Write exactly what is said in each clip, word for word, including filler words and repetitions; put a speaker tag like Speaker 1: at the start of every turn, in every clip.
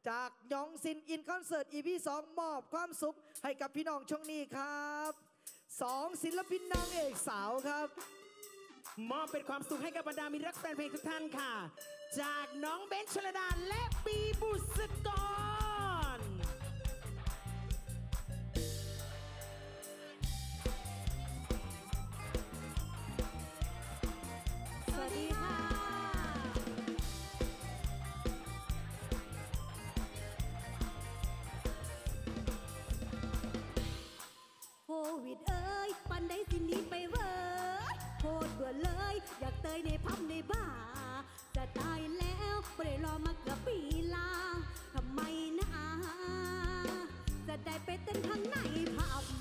Speaker 1: จากยองซินอินคอนเสิร์ต อี พี สองมอบความสุขให้กับพี่น้องช่วงนี้ครับสองศิลปินนางเอกสาวครับ
Speaker 2: มอบเป็นความสุขให้กับบรรดามิตรรักแฟนเพลงทุกท่านค่ะจากน้องเบนชลดาและปีบุษกร
Speaker 3: สวัสดีค่ะโควิดเอ้ยปันได้สิหนีไปเว้ยโคตรเบื่อเลยอยากเตยในพับในบ้าจะตายแล้วไม่ได้รอมาเกือบปีลาทำไมนะจะได้ไปเต้นข้างในผับ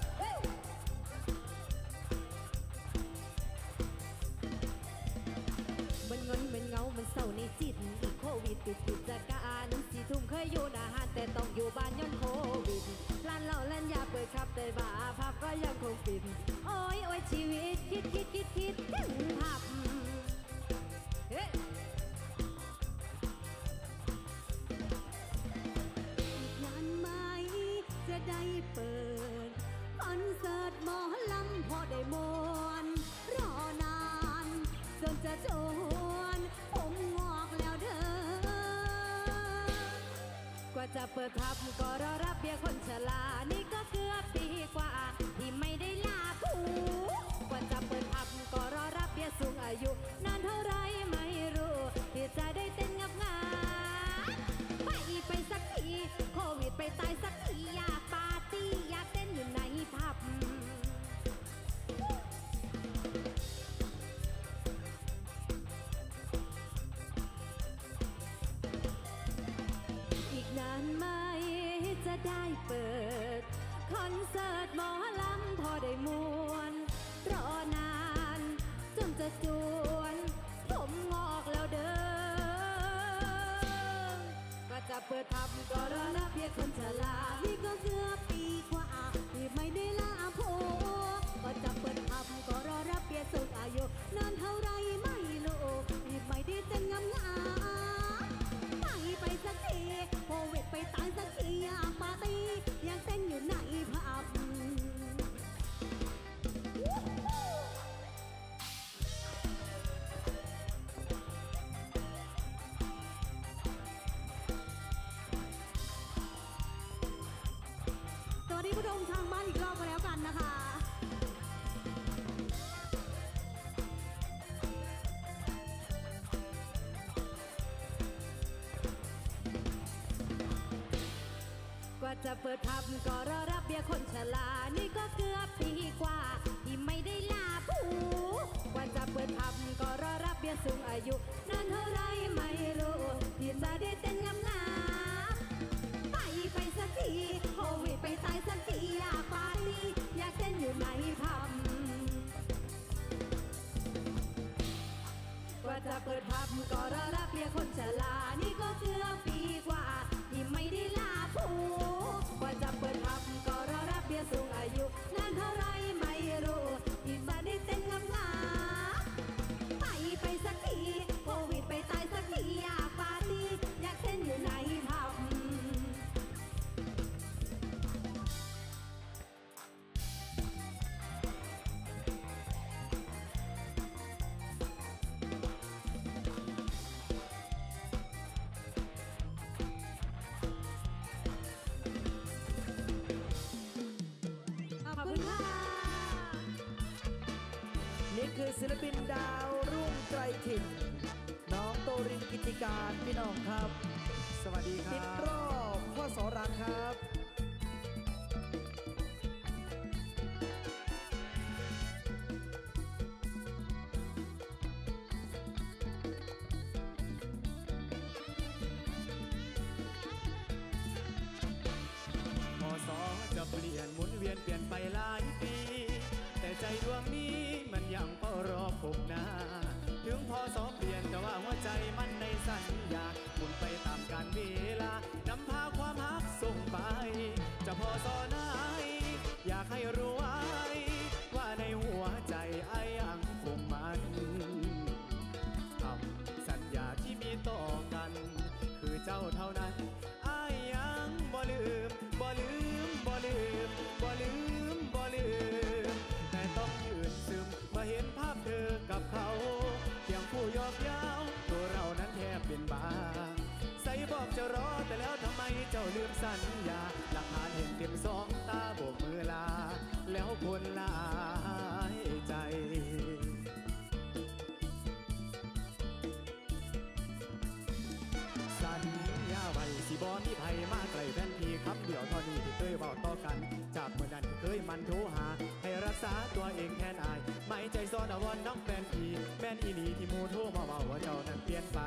Speaker 3: มันเงินมันเงา มันเศร้าในจิตอีกโควิดติดกิจการสี่ทุ่มเคยอยู่อาหารแต่ต้องอยู่บ้านย้อนโควิดร้านเหล้าร้านยาเปิดครับแต่บาร์ผับก็ยังคงปิดโอ้ยโอ้ยชีวิตคิดคิดคิดคิดถึงผับเฮ้อีกนานไหมจะได้เปิดคอนเสิร์ตหมอลำพอได้มวนรอนานจนจะจวนผมงอกแล้วเด้อกว่าจะเปิดผับก็รอรับเบี้ยคนชรานี่ก็เกือบปีกว่าที่ไม่ได้ลาผูกว่าจะเปิดผับก็รอรับเบี้ยสูงอายุนานเท่าไรไม่รู้ที่จะได้เต้นงับงาไปไปสักทีโควิดไปตายสักทีอยากปาร์ตี้อยากเต้นอยู่ในผับนานไหมจะได้เปิดคอนเสิร์ตหมอลำพอได้มวนรอนานจนจะจวนผมงอกแล้วเด้อก็จะเปิดผับก็รอรับเพียงคนชรานี่ก็เกือบปีกว่าที่ไม่ได้ลาโพก็จะเปิดผับก็รอรับเพียงสูงอายุนานเท่าไรไม่รู้ที่ไม่ได้เต้นงามงามไปสักทีโควิดไปตายสักทีอยากปาร์ตี้อยากเต้นอยู่ในผับตัวนี้ผู้ชมทางบ้านอีกรอบก็แล้วกันนะคะกว่าจะเปิดผับก็รอรับเบี้ยคนชรานี่ก็เกือบปีกว่าที่ไม่ได้ลาผูกว่าจะเปิดผับก็รอรับเบี้ยสูงอายุนานเท่าไรไม่รู้ที่จะได้เต้นงามงามไปไปสักทีโควิดไปตายสักทีอยากปาร์ตี้อยากเต้นอยู่ในผับกว่าจะเปิดผับก็รอรับเบี้ยคนชรานี่ก็เกือบปีกว่าที่ไม่ได้ลาผูกว่าจะเปิดผับก็รอรับเบี้ยสูงอายุนานเท่าไรไม่รู้ที่จะได้เต้นงามงามไปไปสักทีโควิดไปตายสักทีอยากปาร์ตี้อยากเต้นอยู่ในผับ
Speaker 1: นี่คือศิลปินดาวรุ่งไกรถิ่นน้องโตรินกิติการพี่น้องครับ
Speaker 2: สวัสดีครับ
Speaker 1: ติดรอบพ่อสอรังครับ
Speaker 4: พอสอจะเปลี่ยนหมุนเวียนเปลี่ยนไปหลายปีแต่ใจดวงนี้มันยังเฝ้ารอพบหน้าถึงพอสอเปลี่ยนแต่ว่าหัวใจมันในสัญญาหมุนไปตามกาลเวลานำพาความรักส่งไปจะพอสอไหนอยากให้รู้ไว้ว่าในหัวใจไอ้ยังคงมันคำสัญญาที่มีต่อกันคือเจ้าเท่านั้นเจ้าลืมสัญญาหลักฐานเห็นเต็มสองตาโบกมือลาแล้วคนหลายใจสัญญาไว้สิบ่มีไผมาไกลแฟนพี่คำเดียวเท่านี้ที่เคยบอกต่อกันจากเมื่อนั้นที่เคยมันโทรหาให้รักษาตัวเองแทนอายไม่ใจซ้อนอวรน้องแฟนพี่แม่นอีหลีที่หมูโทรมาว่าว่าเจ้านั้นเปลี่ยนไป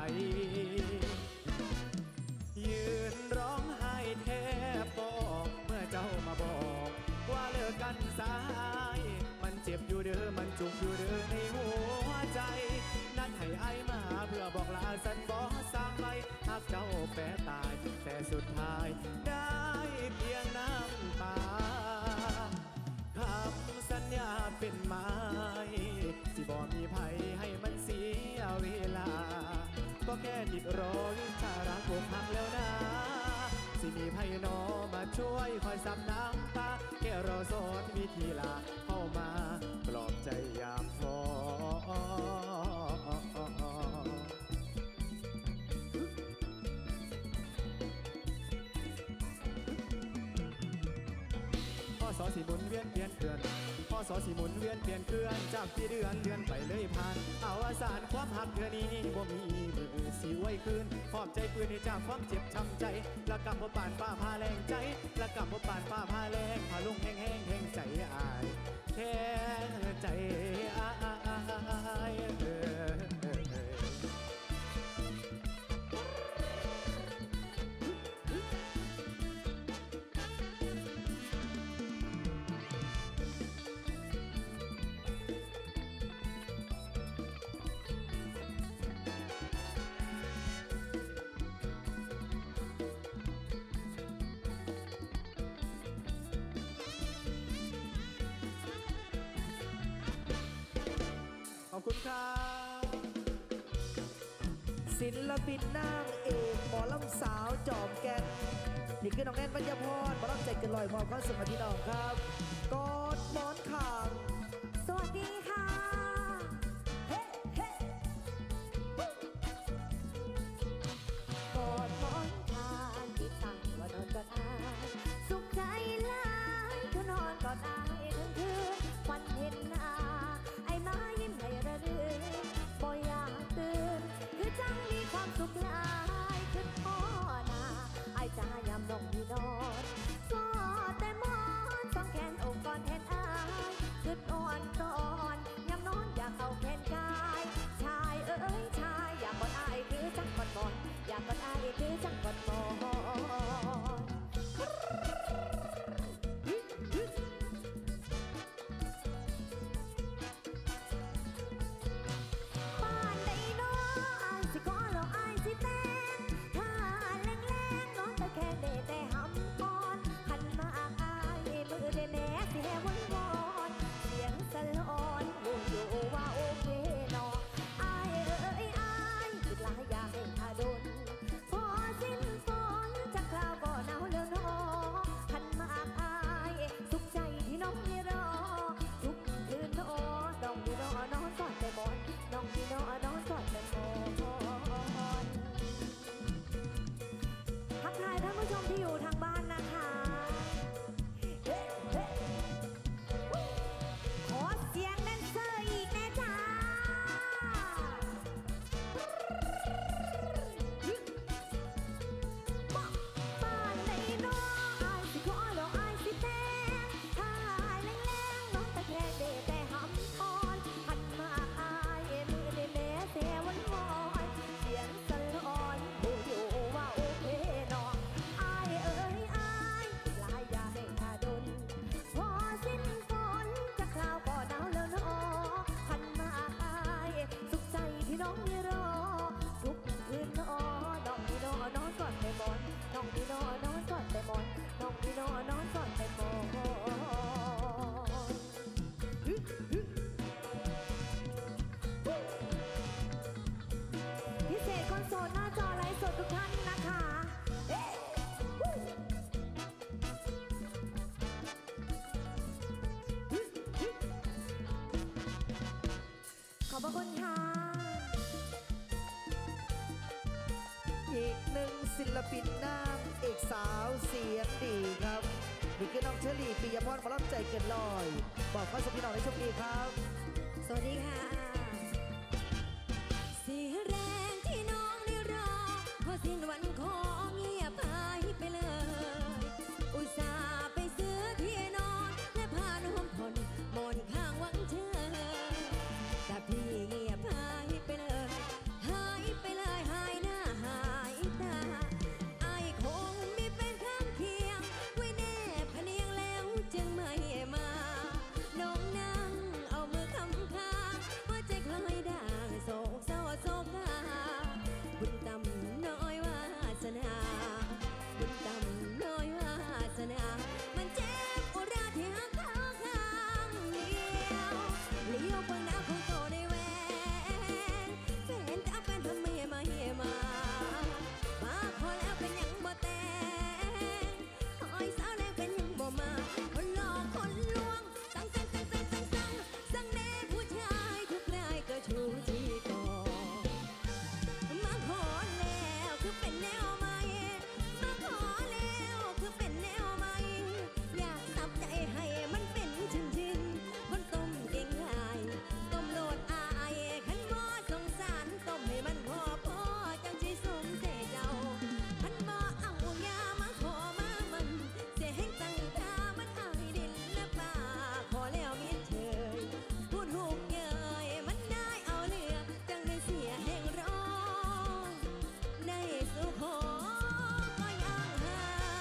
Speaker 4: ยืนร้องไห้แทบบอกเมื่อเจ้ามาบอกว่าเลิกกันสายมันเจ็บอยู่เด้อมันจุกอยู่เด้อในหัวใจนัดให้ไอมาเพื่อบอกลาสันบอสร้างไว้หากเจ้าแปรตายแต่สุดท้ายได้เพียงน้ำตาคำสัญญาเป็นไม้สิบ่มีภัยให้มันเสียเวลาก็แค่ติดรอวิชารักอกหักแล้วนะสิมีไพ่นอมาช่วยคอยซับน้ำตาแค่รอสอนวิธีลาเข้ามาปลอบใจยามท้อพ่อสอสีหมุนเวียนเปลี่ยนเกลือนพ่อสอสีหมุนเวียนเปลี่ยนเกลือนจากปีเดือนเดือนไปเลยผ่านเอาอาสารความหักเดือนนี้บ่มีมือสีไว้คืนขอบใจปืนให้จากความเจ็บช้ำใจละกำบ่ปานป้าพาแรงใจละกำบ่ปานป้าพาแรงพาลงแห้งแห้งแห้งใจอายแท้ใจอายเออขอบคุณครับ
Speaker 1: ศิลปินนางเอกหมอลำสาวจอมแก่นนี่คือน้องแอนปัญญาพรหมอลำใจเกินลอยมอบความสุขให้พี่น้องครับกอดหมอนข้าง
Speaker 3: สวัสดีค่ะเฮ้เฮ้กอดหมอนข้างที่ตั้งว่านอนกอดอายสุขใจหลายคือนอนกอดอายทั้งคืนฝันเห็นหน้าไอ้มายิ้มให้ระรื่นบ่อยากตื่นคือจังมีความสุขหลายคือพ่อหน้าไอ้จะยามลงที่นอนก็แต่หมอนสองแขนอกกอดแทนอายคืออ่อนตอนยามนอนอยากเข้าแขนกายชายเอ้ยชายอยากกอดอายคือจังกอดหมอนอยากกอดอายคือจังกอดหมอนป่านใดน้ออายสิขอแล้วอายสิเต้นถ้าแรงๆนอนตะแคงได้แต่หำก่อนหันมาอายมือได้แน่สิแห่วนวอนเสียงสะลอนรู้อยู่ว่าโอเคเนาะอายเอ้ยอายคิดหลายอย่างให้ท่าดนพอสิ้นฝนจากคราวก็หนาวแล้วเนาะหันมาอายสุขใจที่น้องได้รอทุกคืนเนาะน้องที่นอนนอนกอดแต่หมอนน้องที่นอนนอนกอดแต่หมอนทักทายท่านผู้ชมที่อยู่ทางบ้านนะคะเฮ้เฮ้ขอเสียงแดนเซอร์อีกแน่จ้าป่านใดน้ออายสิขอแล้วอายสิเต้นถ้าแรงๆน้องตะแคงได้แต่หำอ่อนหันมาอายมือได้แน่เสียวันวอนเสียงสะลอนรู้อยู่ว่าโอเคเนาะอายเอ้ยอายหลายอย่าให้ท่าดนพอสิ้นฝนจะคราวก็หนาวแล้วเนาะหันมาอายสุขใจที่น้องได้รอทุกคืนเนาะน้องที่นอนนอนกอดแต่หมอนน้องที่นอนนอนกอดแต่หมอนน้องที่นอนนอนกอดแต่หมอนพิเศษคนโสดหน้าจอไลฟ์สดทุกท่านนะคะเอ๊ะขอบพระคุณค่ะ
Speaker 1: อีกหนึ่งศิลปินนางเอกสาวเสียงดีครับนี่คือน้องเชอรี่ปิยพรหมอลำใจเกินลอยบอกข้อสพี่น้องในช่วงนี้ครับ
Speaker 3: สวัสดีค่ะเสียแรงที่น้องได้รอพอสิ้นวันขอเงียบหายไปเลยอุตส่าห์ไปซื้อที่นอนและพาน้องผ่อนหมอนข้างหวังเธอแต่พี่เงียบหายไปเลยหายไปเลยหายหน้าหายตาไอ้คงมีเป็นข้างเคียงไว้แน่พะเนียงแล้วจึงไม่มาน้องนั่งเอามือคำค้างหัวใจคล้อยด่างโศกเศร้าโศกาบุญต่ำน้อยวาสนาบุญต่ำน้อยวาสนามันเจ็บอุราที่หักเขาข้างเดียวเลี้ยวเบิ่งหน้าของโตในแหวนแฟนจะเป็นทำไมมาเฮมามาขอแล้วเป็นยังบ่แต่งคอยสาวแล้วเป็นยังบ่มาคนหลอกคนลวงสั่งสั่งสั่งสั่งสั่งสั่งสั่งแน่ผู้ชายทุกรายก็ชูที่ก่อมาขอแล้วคือเป็นแนวใหม่มาขอแล้วคือเป็นแนวใหม่อยากสับใจให้มันเป็นชิ้นชิ้นคนต้มเก่งหายต้มโลดอายขันบ่สงสารต้มให้มันพอพอจังสิสมเสเจ้าขันบ่เอายามาขอมามันเสียให้ตั้งตามันอายดินและป่าขอแล้วมิดเชยพูดถูกเยยมันได้เอาเหลือจังได้เสียแห่งร้องได้สุขอก็ยังห่าง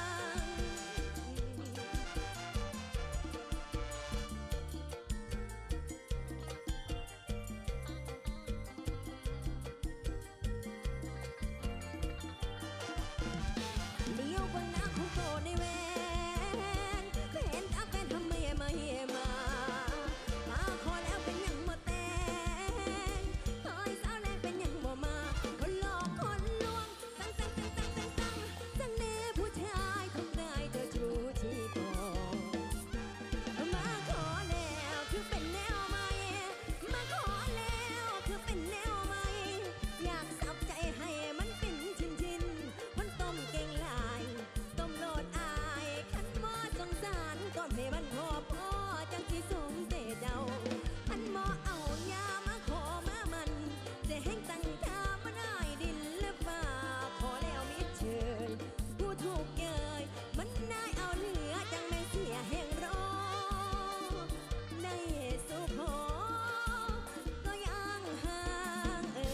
Speaker 3: เลี้ยวเบิ่งหน้าของโตในแหวนแฟนจะเป็นทำไมมาเฮมามาขอแล้วเป็นยังบ่แต่งคอยสาวแล้วเป็นยังบ่มาคนหลอกคนลวงสั่งสั่งสั่งสั่งสั่งสั่งสั่งแน่ผู้ชายทำได้เธอชูที่ก่อมาขอแล้วคือเป็นแนวใหม่มาขอแล้วคือเป็นแนวใหม่อยากสับใจให้มันเป็นชิ้นชิ้นมันต้มเก่งหลายต้มโลดอายขันหม้อสงสารก็ไม่มันพอพอจังสิสมเสเจ้าขันหม้อเอายามาขอมามันจะแห้งตั้งตามันอายดินหรือเปล่าขอแล้วมิดเชยผู้ถูกเกยมันได้เอาเหลือจังแม่เสียแห่งร้องในสุขอก็ยังห่างเอ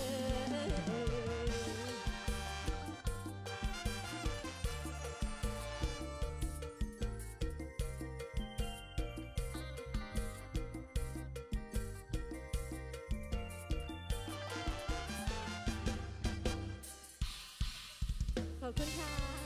Speaker 3: อ ขอบคุณค่ะ